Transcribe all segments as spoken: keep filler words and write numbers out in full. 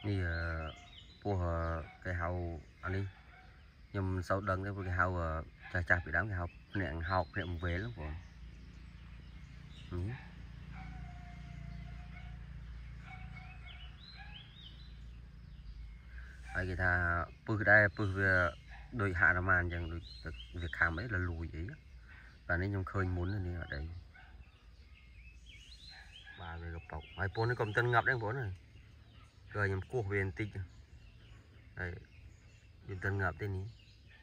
นี่พวกไก่เฮาอันนี้ยำsau đằng cái cái hào chà chà bị đắng cái hào nẹn hào nẹn về lắm bọn ai người ta pư đây pư đôi hạ làm ăn chẳng được việc làm ấy là lùi ấy và nên nhung khơi muốn là đi ở đây bà về gặp bọc ai bốn nó còn tân ngập đấy bốn này cười nhầm cuộc về tích đây nhìn tân ngập tên ní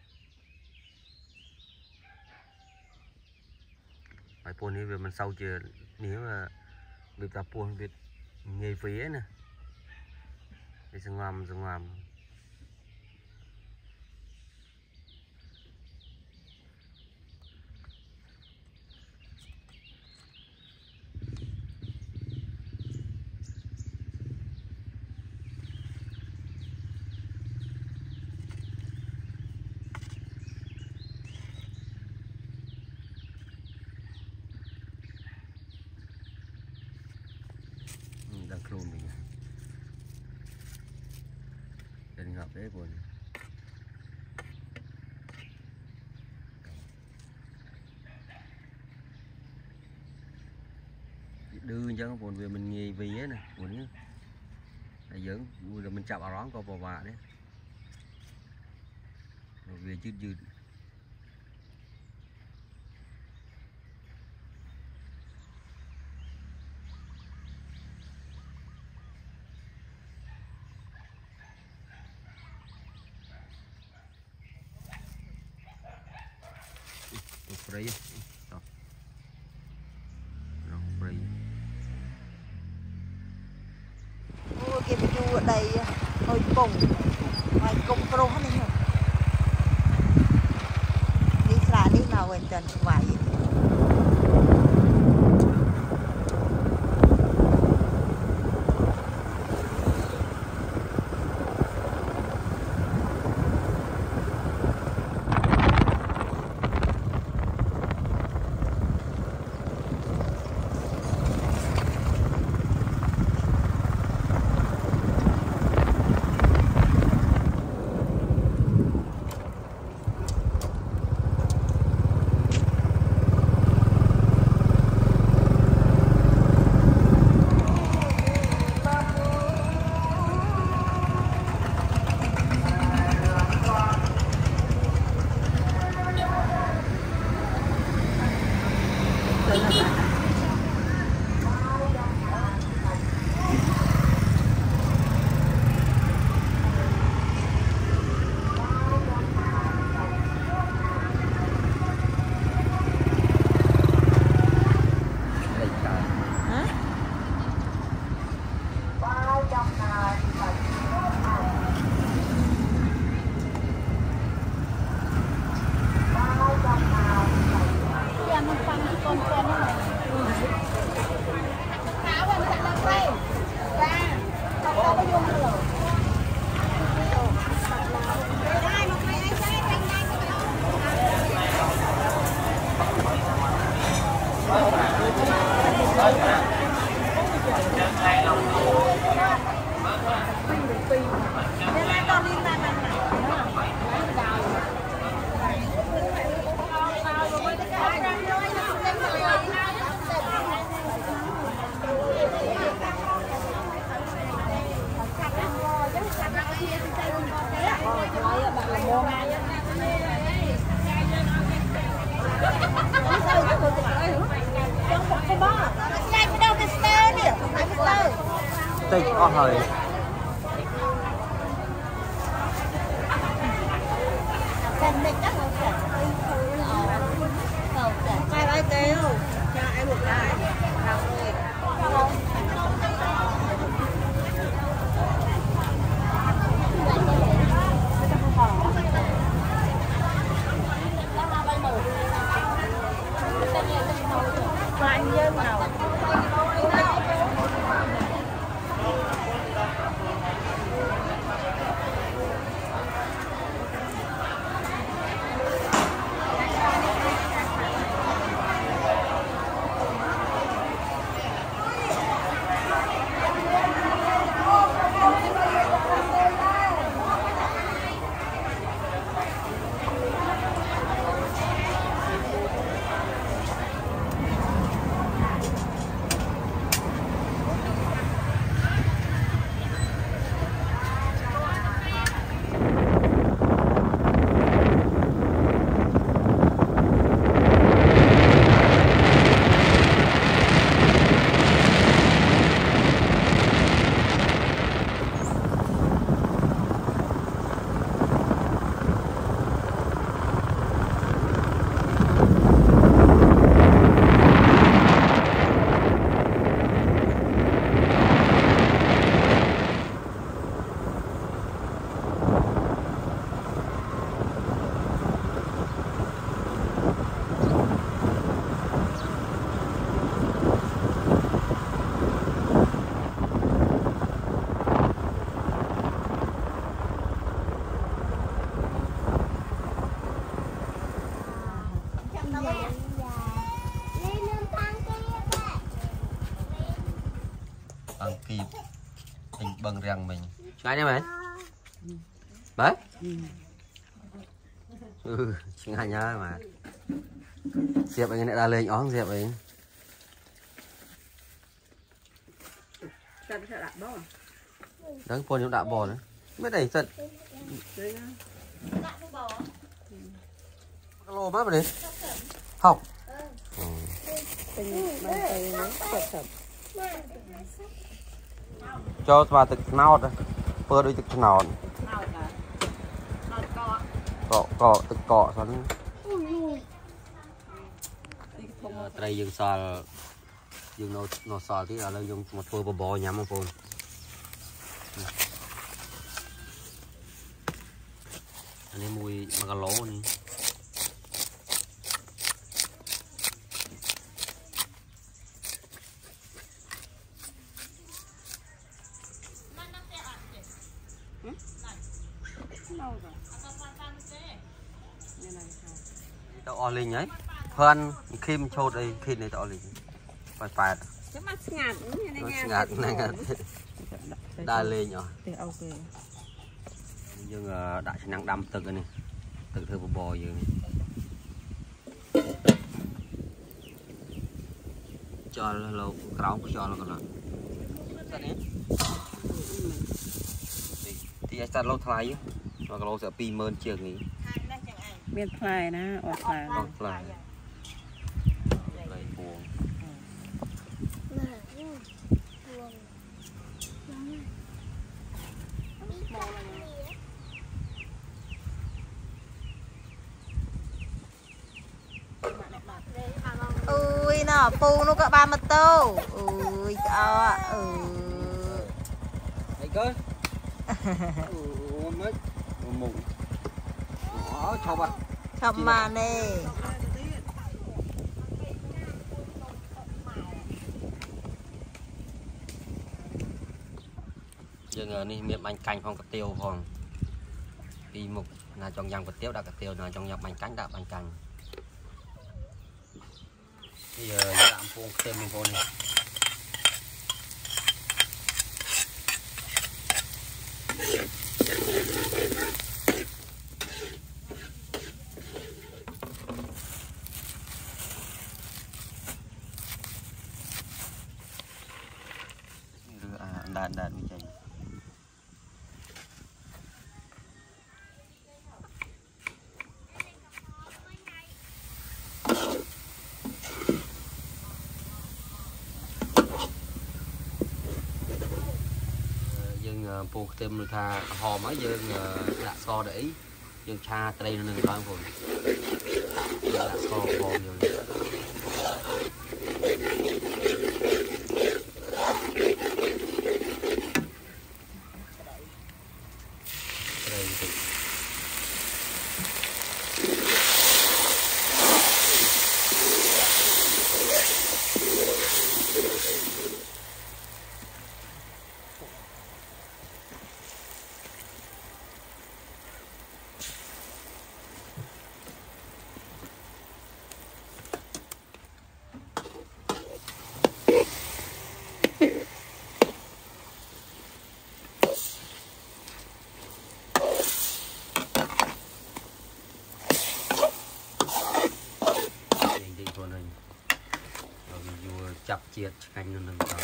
ai bốn này về mình sau chưa nếu mà việc tập buồn việc nghề phía nè để sang làm sang làm đang khôn mình đừng ngập đấy buồn đưa cho buồn về mình nghề vì ấy nè buồn nhá là dưỡng rồi mình chạm vào rón coi bò bà đấy rồi về chứ dư đây đó đây ôi cái view ở đây hơi cùng ngoài cùng pro hết này đi xa đi nào gần chân vải tay có hơi ai ai kêu cho ai một ai anh dân nào mình bằng răng mình ngay nha mày đấy ừ ngay nhá mà Diệp anh lại ra lên óng Diệp ấy đấy con chúng đã bò đấy mới đẩy giật lô mắt vào đi học cho vào thực nào đó phơ đôi thực nào cọ cọ thực cọ xong đây dương sò dương nó nó sò tí là lên dùng một phơ bò bò nhắm một phun anh ấy mùi mà cả lố này tao o linh ấy hơn khi mình chốt đây khi này tao linh phải phải ngạt này đa lên nhở nhưng đại năng đâm từ cái này từ từ bò giờ cho lâu cáo cho nó còn là thì anh ta lâu thay và lâu sẽ pi mơn trường ý miền phai na ọt phai ọt phai đây buồn ui nó pu nó có ba mật tô ui cao ạ ừ đây cơ mới mùng đó chọc à chọc mà nè giờ này miệng bánh canh không có tiêu không đi mục là trong dòng vật tiêu đã có tiêu là trong dòng bánh canh đã bánh canh bây giờ làm phun thêm mình phun này à đàn đàn mình chạy dương buộc thêm được tha hò mấy dương đã so để dương cha đây nó đừng rồi đã so hò nhiều chập chiết canh nó nâng cao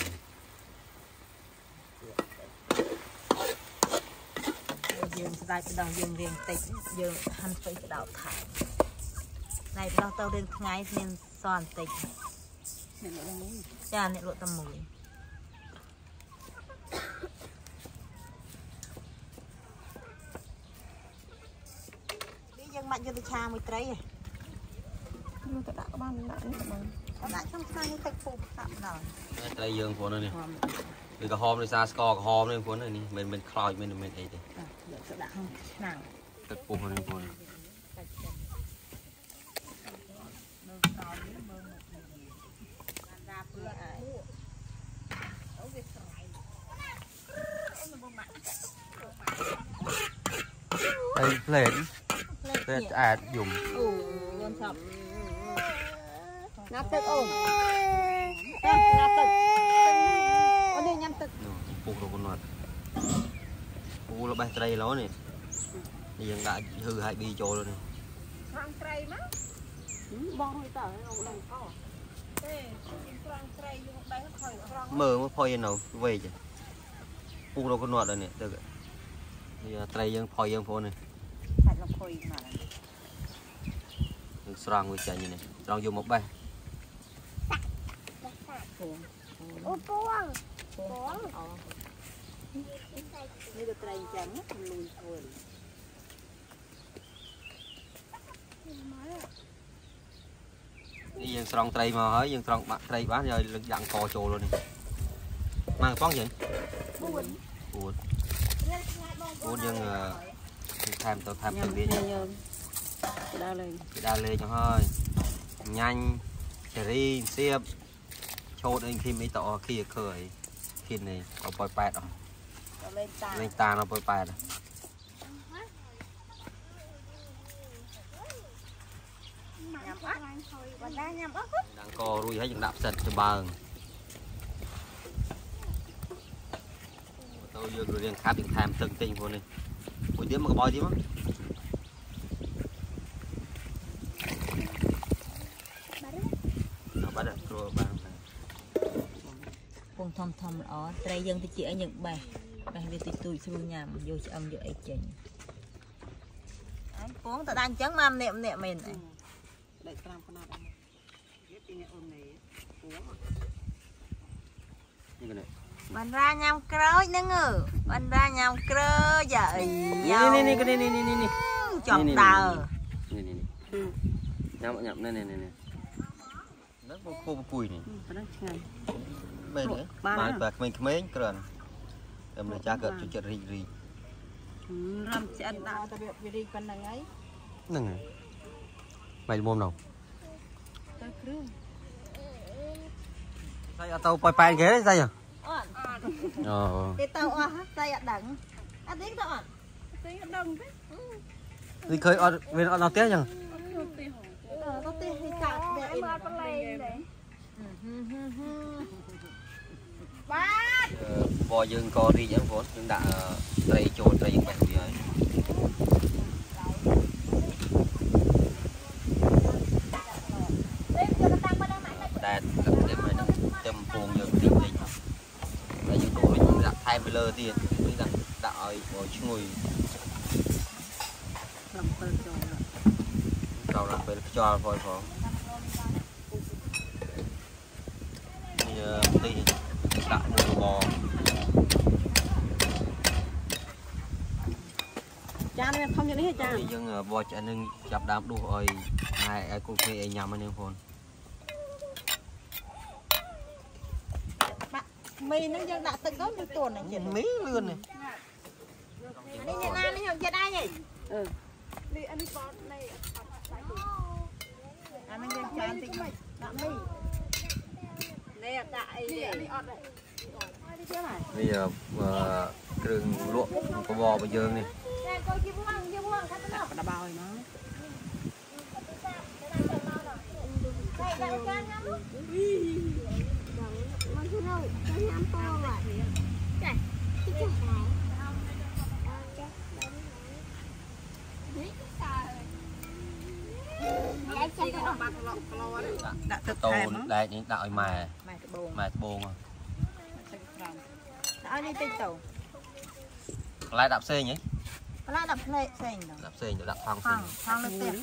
dương đại cái đầu dương riêng tịnh dương hành phải cái đầu thải này nó tao đến ngay nên son tịnh cha này lộ tâm mùi đi dân mạnh cho tôi cha mới trấy à nó đã có bao nhiêu lại trong sang cái phụ tạm rồi đây dương của nó nè vì cái hôm này xa score cái hôm này của nó nè mình mình khơi mình mình ấy đi cái phụ này của nó đây lên lên à dùng ngáp tức ôm ngáp tức con đi nhắm tức phụ đồ con nọt u là bay tray nó này nhưng đã hư hai bi trôi luôn này rong tray má bong hơi tở nó đang có rong tray dùng đây nó khởi rong mờ mới phơi nào về chứ u đâu có nọt rồi nè được thì tray dân phơi dân phơi này phải làm khởi mà được sòng với chạy như này sòng dùng một bay ô buông buôngนี่ก็ไตรจังลุยทวน đi dân sòng tray mà hỏi dân sòng bạc tray bán rồi lực dặn cò trồ luôn này mang con gì buồn buồn buồn dân tham tao tham từng biết nhờ đa lên đa lên cho hơi nhanh cherry xiêm chốt anh khi mấy tọ khi khởi khi này có bòi bẹt rồi lên ta lên ta nó bòi bẹt rồi đang co ruồi hết những đạp sệt cho bờ tôi vừa rồi đang khát được tham từng tinh của này buổi tiếp mà có bòi tíมั้งbắt được rồi bạn cùng thầm thầm ở đây dân thì chỉ ở những bài bài việc thì tôi xui nhà vô cho ông vô ấy chỉnh anh cuốn ta đang chấn mam niệm niệm mình này để làm con nào biết đi ôm này như này mình ra nhầm cối nữa ngừ mình ra nhầm cối vậy nè nè cái này nè nè nè chọc tờ nè nè nè nhậm nhậm nè nè nè nó khô cùi này bên nữa mà bạc mình mấy cái em lại cha cợt cho chợ rì rì làm chuyện đã tập việc đi con này ấy nè mày mồm nào sao tao bay bay ghế sao ờ cái tao à tay ở đằng à tiếng tao à tiếng đằng thế đi khơi ở bên ở nào tiếc nhở ờ có tiếng thì cạn để mà con này đấy ba bò dương co đi vẫn vốn nhưng đã tray trộn tray những bạn gì ấy đạt các cái này nó châm phồng giờ đi đi là những tụi mình đặt thay bê lơ tiền mình đặt đạo rồi chui làm bơ cho rồi làm bê cho thôi phó đi đi đặt mua bò cha này không nhận hết cha nhưng bò chả nên chập đám đủ rồi này ai cũng phải nhầm anh em phone mì nó dân đã từng có một tuần này chị mí luôn này đi nhà na đi học chơi đây nhỉ ừ đi ăn con này anh đang chán thì đã mì đây là đại bây giờ đường luộc có bò bây giờ này đã bao nó đã tô đây những đạo mà mà bồn đã đi tinh tàu lại đạp xe nhỉ lại đạp xe xe đạp xe đạp thang thang thang lên tiền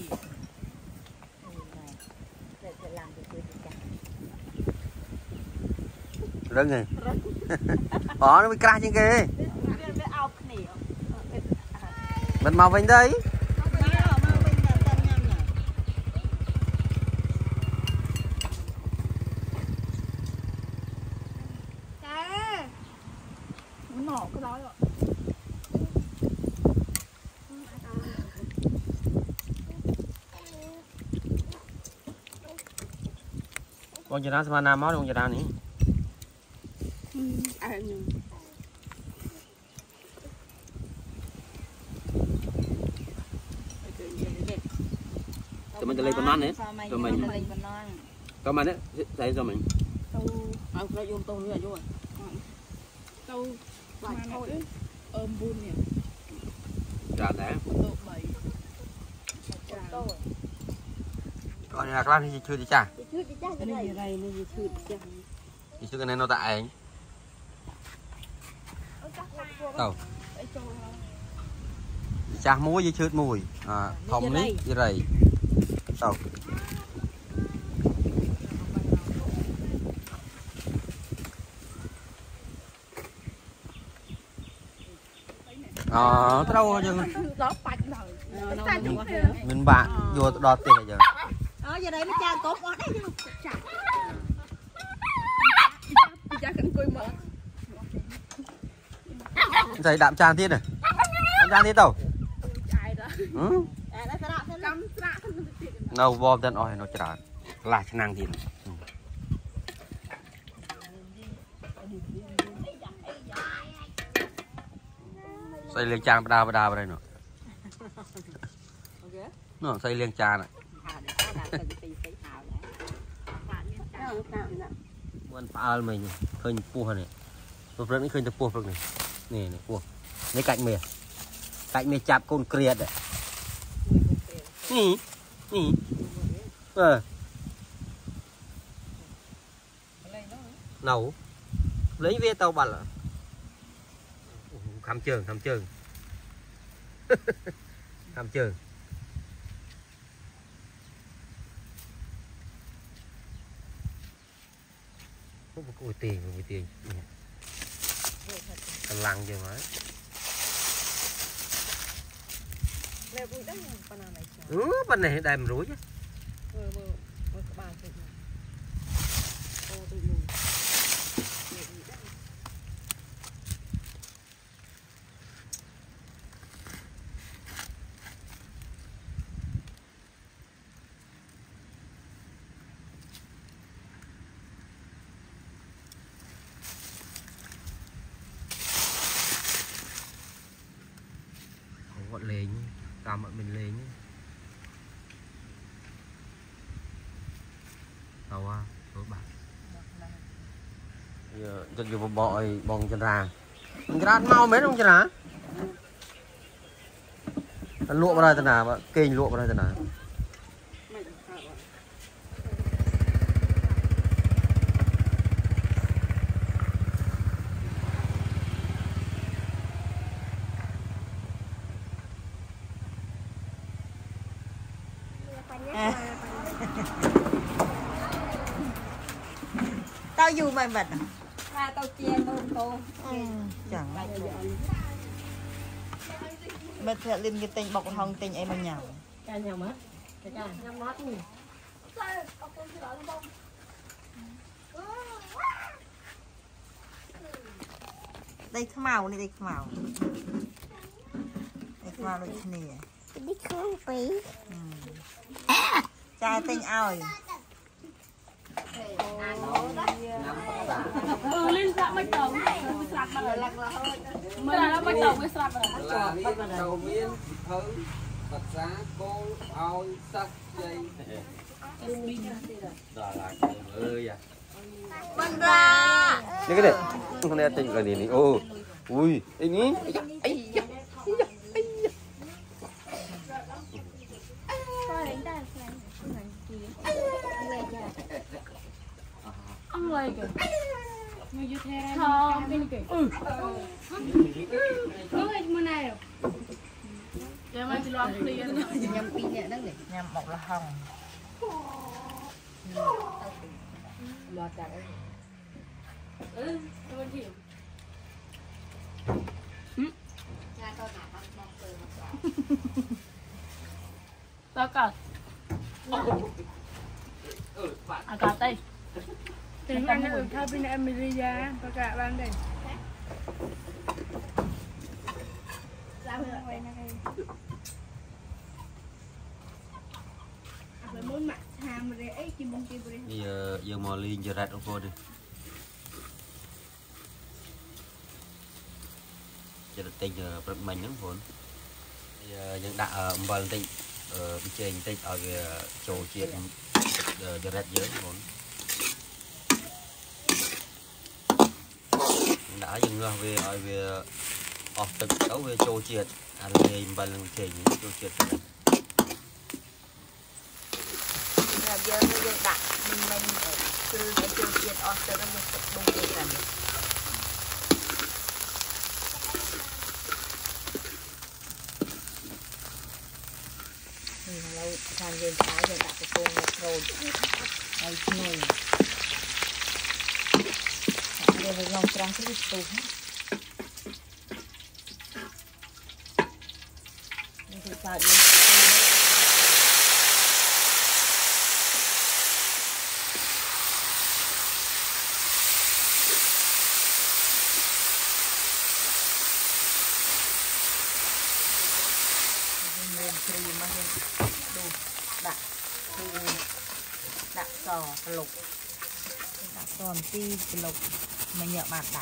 rưng rồi bỏ nó bị crack trên kia mình màu vinh đây nổ cái đó rồi con giờ sao nam máu con giờ nào nhỉ tụi mìnhจะlấy con non đấy tụi mình con mình đấy đây cho mình tàu ao nó dùng tàu nữa rồi tàu vài thôi ôm bún nè. Dạ đấy. Độ bảy. Còn là các bạn thì chưa đi chả. Chưa đi chả Cái này này nó gì chưa đi chả. Thì chưa cái này nó tại anh. Đâu. Chả muối với chướt mùi. À, thông lý với rầy. Đâu. Ờ, tới đâu chứ? Đó bạch rồi. Mình bạn vô đọt tiền giờ. Ờ giờ đây nó cha cốt ở đây chứ. Cha cần coi mở. Giày đạm tràn thiết này. Đạm tràn thiết đâu? Ừ. Đâu bom tên oi nó trả là chức năng gì. Xây liêng tràn bà đà bà đà vào đây nữa. Nó xây liêng tràn này. Mình phá mình khơi pua này. Tôi rất khơi cho pua này. Nè này pua. Lấy cạnh mìa. Cạnh mìa chạp con kia đấy. Nì. Nì. Ờ. Nấu. Lấy về tàu bật là. Khám trường, khám trường. Khám trường. Không có ui tiền, ui tiền. Thằng lăng chưa mà. Ừ, bên này đầy mà rủi chứ. Gọi lên tao mọi mình lên tao à số bạc giờ cho dù bội bong chân ra chân ra mau mấy không chân hả lụa vào đây thế nào kênh lụa vào đây thế nào tao dù mày vật À, tao chia tôm tô. ừ, chẳng mẹ sẽ lên cái tình bọc hồng tình em mà nhào Ca nhào mất. Cái ca nhào mất nhỉ. đây cái màu này đây cái màu đây cái màu này nè đi không bị cha tình ơi Ừ, lên sạp bánh tàu. Sạp mà là Mình là bánh tàu với sạp mà là liên đầu miên thứ bật giá cô ôi sắc dây đó là cái ơi à mình ra đây cái này không nên tình cái này ô ui đây ní ông lời kìa người như thế này không bên kìa ừ nó ngay bên này rồi giờ mai thì lo clear nhâm pin nhẹ đó để nhâm bọc là hồng lo chặt ừ tôi chịu tao cả à cả tay Tiếng Anh ở thay bên America và cả bạn đây. giờ giờ mò liên giờ rạch ô đi giờ được tên giờ bật mình nó vốn giờ những đã bờ tinh ở bên trên tinh ở chỗ chuyện giờ rạch dưới vốn đã dừng về ở về Ồ, thực đấu về trô triệt. À, nghề bà lần chỉnh trô triệt. Giờ giờ giờ đặt mình mình từ cái trô triệt ở từ nó mình tập bông triệt cần. Mình lâu tham gia trái giờ đặt cái con rồi. Đây này. Đây là lòng trắng cái tủ. Thì phải đi. Đặt đặt sò lục đặt sò ti lục mà nhợ bạn đặt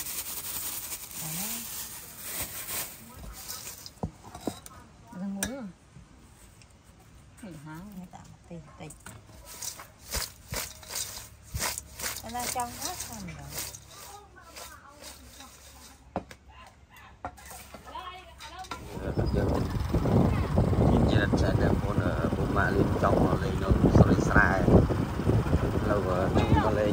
răng muối rồi thử há người ta tì tì nó trong hết rồi nhìn trên đất sẽ bốn ở bốn mạ lên trong lên nó sôi sài lâu rồi nó lên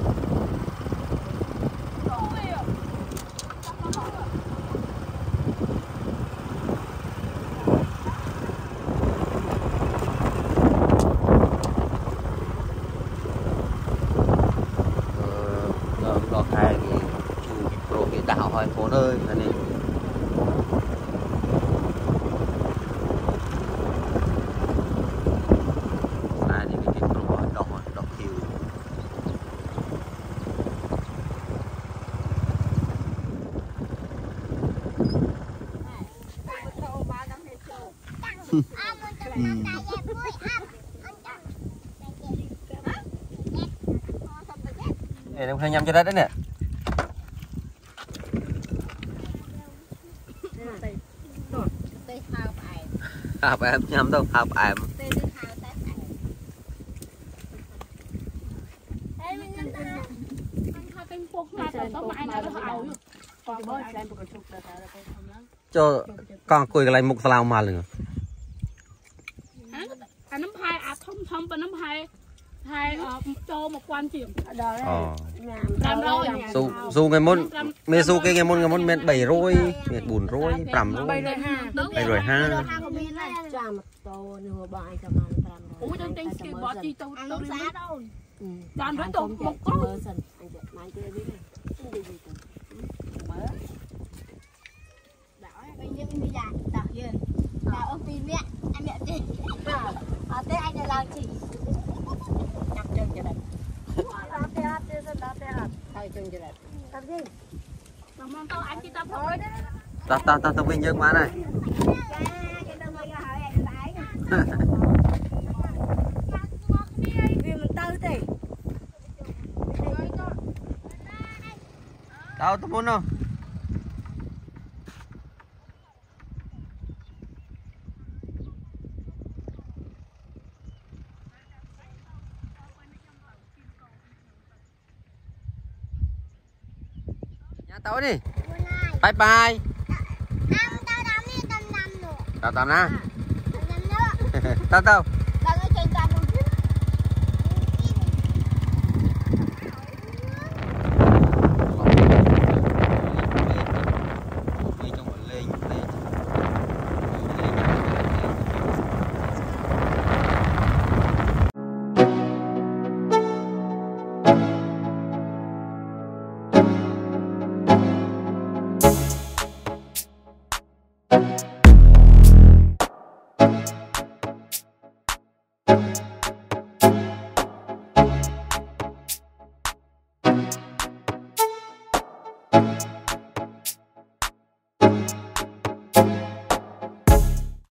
nó khai cái chủ pro cái đảo hỏi phố ơi là nên để em khai nhâm cho đất đấy nè. Hạp em nhâm đâu, hạp em. Cho con cười cái này mục sao mà liền. Anh nấm hai à thông thông và nấm hai hai cho một quan chuyện Ờ. làm rồi Dù dù ngày môn mê dù cái ngày môn ngày môn mệt bảy rồi mệt bùn rồi trầm rồi bảy rồi ha ủa trên trên kia bỏ chi tôi tôi đi đâu làm đối tượng một con ở thế anh làm gì đặt chân cho đẹp thôi chân cho đẹp làm gì mà tao anh chỉ tao thôi tao tao tao tao vinh dương má này vì mình tao thì tao tao muốn đâu tao đi bye bye tao tao na tao tao